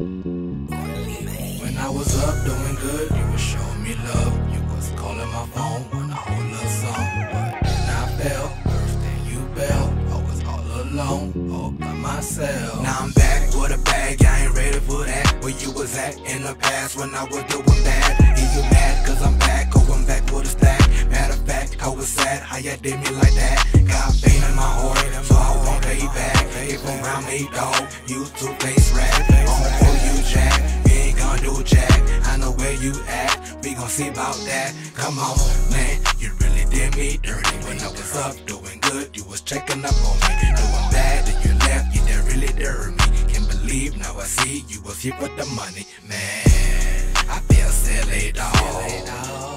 When I was up doing good, you was showing me love. You was calling my phone when I whole little song. But then I fell, first thing you bailed. I was all alone, all by myself. Now I'm back with a bag, I ain't ready for that. Where you was at in the past when I was doing bad. Are you mad cause I'm back, going back with a stack? Matter of fact, I was sad how you did me like that. Got pain in my heart, so I won't pay back. If around me, dog, you two-face rat. On for you, Jack, you ain't gonna do jack. I know where you at, we gon' see about that. Come on, man, you really did me dirty. When I was up, doing good, you was checking up on me. Doing bad, then you left, you didn't really dare me. Can't believe, now I see, you was here for the money. Man, I feel silly, dog.